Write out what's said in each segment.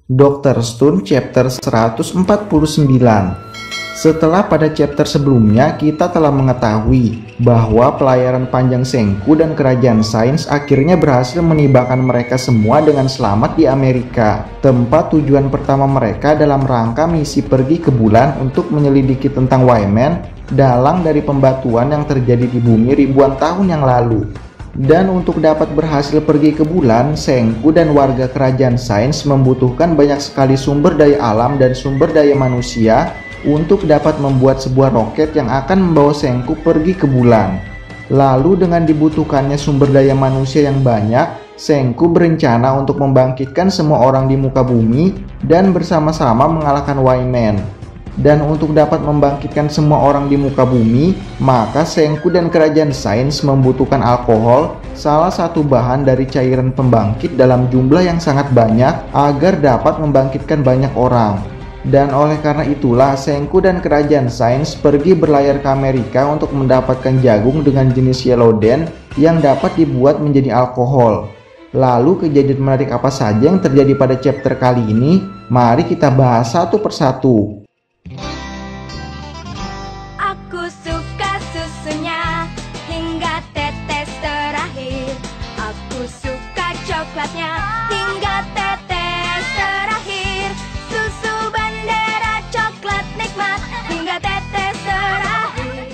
Dr. Stone chapter 149. Setelah pada chapter sebelumnya kita telah mengetahui bahwa pelayaran panjang Senku dan kerajaan sains akhirnya berhasil menibakan mereka semua dengan selamat di Amerika, tempat tujuan pertama mereka dalam rangka misi pergi ke bulan untuk menyelidiki tentang Wyman, dalang dari pembatuan yang terjadi di bumi ribuan tahun yang lalu. Dan untuk dapat berhasil pergi ke bulan, Senku dan warga kerajaan sains membutuhkan banyak sekali sumber daya alam dan sumber daya manusia untuk dapat membuat sebuah roket yang akan membawa Senku pergi ke bulan. Lalu dengan dibutuhkannya sumber daya manusia yang banyak, Senku berencana untuk membangkitkan semua orang di muka bumi dan bersama-sama mengalahkan Wyman. Dan untuk dapat membangkitkan semua orang di muka bumi, maka Senku dan kerajaan sains membutuhkan alkohol, salah satu bahan dari cairan pembangkit dalam jumlah yang sangat banyak agar dapat membangkitkan banyak orang. Dan oleh karena itulah Senku dan kerajaan sains pergi berlayar ke Amerika untuk mendapatkan jagung dengan jenis yellow den yang dapat dibuat menjadi alkohol. Lalu kejadian menarik apa saja yang terjadi pada chapter kali ini? Mari kita bahas satu persatu. Aku suka susunya hingga tetes terakhir. Aku suka coklatnya hingga tetes terakhir. Susu bendera coklat nikmat hingga tetes terakhir.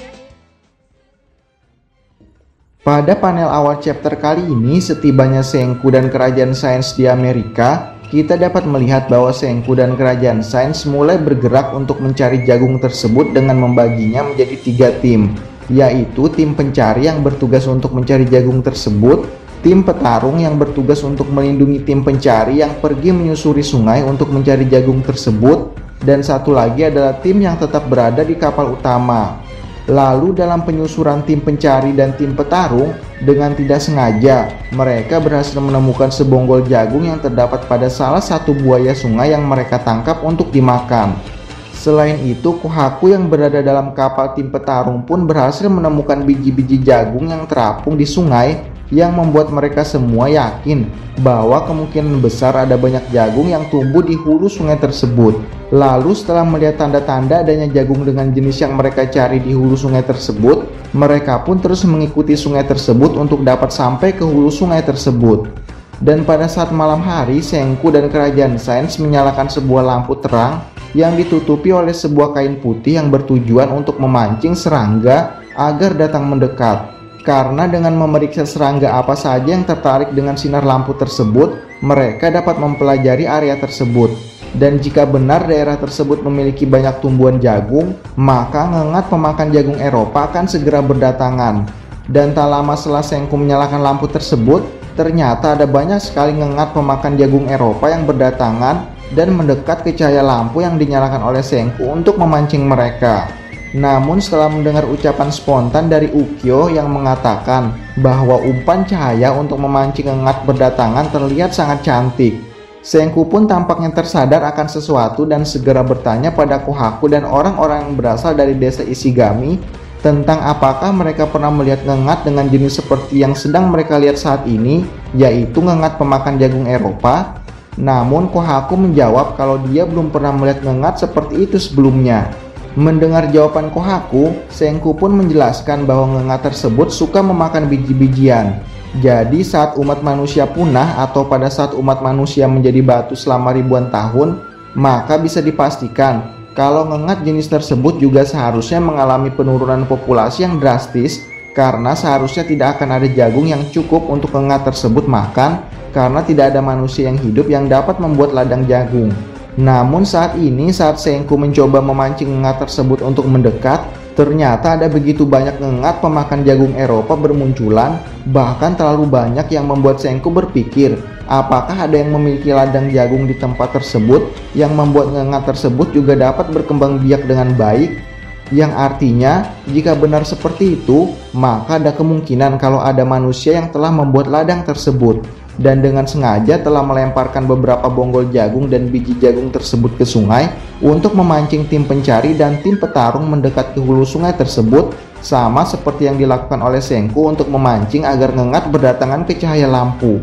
Pada panel awal chapter kali ini, setibanya Senku dan kerajaan sains di Amerika, kita dapat melihat bahwa Senku dan kerajaan sains mulai bergerak untuk mencari jagung tersebut dengan membaginya menjadi 3 tim, yaitu tim pencari yang bertugas untuk mencari jagung tersebut, tim petarung yang bertugas untuk melindungi tim pencari yang pergi menyusuri sungai untuk mencari jagung tersebut, dan satu lagi adalah tim yang tetap berada di kapal utama. Lalu dalam penyusuran tim pencari dan tim petarung, dengan tidak sengaja mereka berhasil menemukan sebonggol jagung yang terdapat pada salah satu buaya sungai yang mereka tangkap untuk dimakan. Selain itu, Kohaku yang berada dalam kapal tim petarung pun berhasil menemukan biji-biji jagung yang terapung di sungai, yang membuat mereka semua yakin bahwa kemungkinan besar ada banyak jagung yang tumbuh di hulu sungai tersebut. Lalu setelah melihat tanda-tanda adanya jagung dengan jenis yang mereka cari di hulu sungai tersebut, mereka pun terus mengikuti sungai tersebut untuk dapat sampai ke hulu sungai tersebut. Dan pada saat malam hari, Senku dan kerajaan sains menyalakan sebuah lampu terang yang ditutupi oleh sebuah kain putih yang bertujuan untuk memancing serangga agar datang mendekat. Karena dengan memeriksa serangga apa saja yang tertarik dengan sinar lampu tersebut, mereka dapat mempelajari area tersebut. Dan jika benar daerah tersebut memiliki banyak tumbuhan jagung, maka ngengat pemakan jagung Eropa akan segera berdatangan. Dan tak lama setelah Senku menyalakan lampu tersebut, ternyata ada banyak sekali ngengat pemakan jagung Eropa yang berdatangan dan mendekat ke cahaya lampu yang dinyalakan oleh Senku untuk memancing mereka. Namun setelah mendengar ucapan spontan dari Ukyo yang mengatakan bahwa umpan cahaya untuk memancing ngengat berdatangan terlihat sangat cantik, Senku pun tampaknya tersadar akan sesuatu dan segera bertanya pada Kohaku dan orang-orang yang berasal dari desa Ishigami tentang apakah mereka pernah melihat ngengat dengan jenis seperti yang sedang mereka lihat saat ini, yaitu ngengat pemakan jagung Eropa. Namun Kohaku menjawab kalau dia belum pernah melihat ngengat seperti itu sebelumnya. Mendengar jawaban Kohaku, Senku pun menjelaskan bahwa ngengat tersebut suka memakan biji-bijian. Jadi saat umat manusia punah atau pada saat umat manusia menjadi batu selama ribuan tahun, maka bisa dipastikan kalau ngengat jenis tersebut juga seharusnya mengalami penurunan populasi yang drastis, karena seharusnya tidak akan ada jagung yang cukup untuk ngengat tersebut makan, karena tidak ada manusia yang hidup yang dapat membuat ladang jagung. Namun saat ini, saat Senku mencoba memancing ngengat tersebut untuk mendekat, ternyata ada begitu banyak ngengat pemakan jagung Eropa bermunculan, bahkan terlalu banyak yang membuat Senku berpikir apakah ada yang memiliki ladang jagung di tempat tersebut yang membuat ngengat tersebut juga dapat berkembang biak dengan baik. Yang artinya, jika benar seperti itu, maka ada kemungkinan kalau ada manusia yang telah membuat ladang tersebut dan dengan sengaja telah melemparkan beberapa bonggol jagung dan biji jagung tersebut ke sungai untuk memancing tim pencari dan tim petarung mendekat ke hulu sungai tersebut, sama seperti yang dilakukan oleh Senku untuk memancing agar ngengat berdatangan ke cahaya lampu.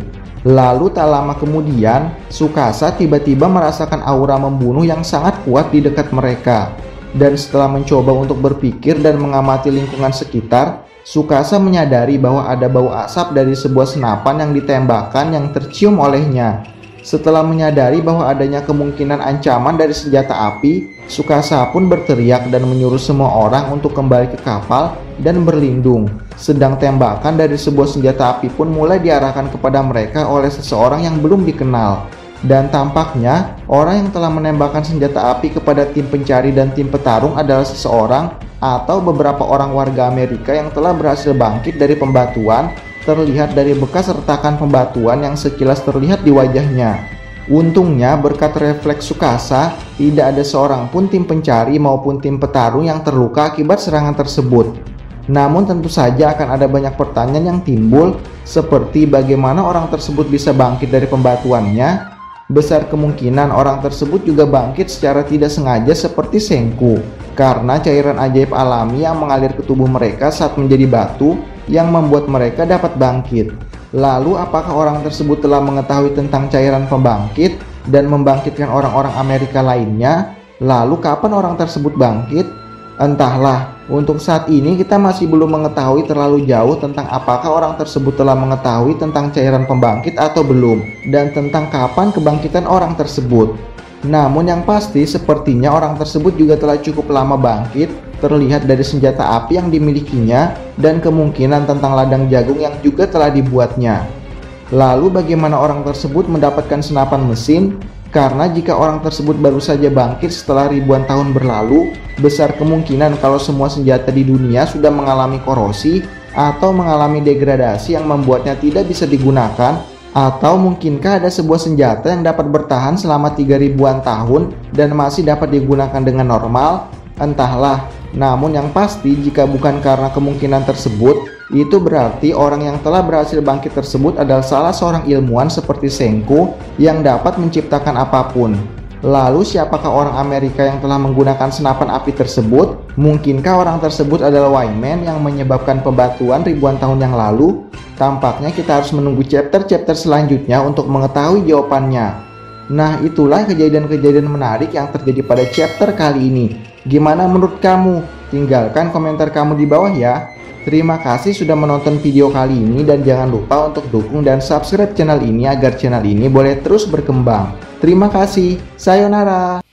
Lalu tak lama kemudian, Tsukasa tiba-tiba merasakan aura membunuh yang sangat kuat di dekat mereka. Dan setelah mencoba untuk berpikir dan mengamati lingkungan sekitar, Tsukasa menyadari bahwa ada bau asap dari sebuah senapan yang ditembakkan yang tercium olehnya. Setelah menyadari bahwa adanya kemungkinan ancaman dari senjata api, Tsukasa pun berteriak dan menyuruh semua orang untuk kembali ke kapal dan berlindung. Sedang tembakan dari sebuah senjata api pun mulai diarahkan kepada mereka oleh seseorang yang belum dikenal. Dan tampaknya orang yang telah menembakkan senjata api kepada tim pencari dan tim petarung adalah seseorang atau beberapa orang warga Amerika yang telah berhasil bangkit dari pembatuan, terlihat dari bekas retakan pembatuan yang sekilas terlihat di wajahnya. Untungnya berkat refleks Tsukasa, tidak ada seorang pun tim pencari maupun tim petarung yang terluka akibat serangan tersebut. Namun tentu saja akan ada banyak pertanyaan yang timbul, seperti bagaimana orang tersebut bisa bangkit dari pembatuannya. Besar kemungkinan orang tersebut juga bangkit secara tidak sengaja seperti Senku, karena cairan ajaib alami yang mengalir ke tubuh mereka saat menjadi batu yang membuat mereka dapat bangkit. Lalu apakah orang tersebut telah mengetahui tentang cairan pembangkit dan membangkitkan orang-orang Amerika lainnya? Lalu kapan orang tersebut bangkit? Entahlah, untuk saat ini kita masih belum mengetahui terlalu jauh tentang apakah orang tersebut telah mengetahui tentang cairan pembangkit atau belum, dan tentang kapan kebangkitan orang tersebut. Namun yang pasti sepertinya orang tersebut juga telah cukup lama bangkit, terlihat dari senjata api yang dimilikinya dan kemungkinan tentang ladang jagung yang juga telah dibuatnya. Lalu bagaimana orang tersebut mendapatkan senapan mesin? Karena jika orang tersebut baru saja bangkit setelah ribuan tahun berlalu, besar kemungkinan kalau semua senjata di dunia sudah mengalami korosi atau mengalami degradasi yang membuatnya tidak bisa digunakan. Atau mungkinkah ada sebuah senjata yang dapat bertahan selama 3000-an tahun dan masih dapat digunakan dengan normal? Entahlah. Namun yang pasti jika bukan karena kemungkinan tersebut, itu berarti orang yang telah berhasil bangkit tersebut adalah salah seorang ilmuwan seperti Senku yang dapat menciptakan apapun. Lalu siapakah orang Amerika yang telah menggunakan senapan api tersebut? Mungkinkah orang tersebut adalah Wyman yang menyebabkan pembatuan ribuan tahun yang lalu? Tampaknya kita harus menunggu chapter-chapter selanjutnya untuk mengetahui jawabannya. Nah, itulah kejadian-kejadian menarik yang terjadi pada chapter kali ini. Gimana menurut kamu? Tinggalkan komentar kamu di bawah ya. Terima kasih sudah menonton video kali ini dan jangan lupa untuk dukung dan subscribe channel ini agar channel ini boleh terus berkembang. Terima kasih. Sayonara.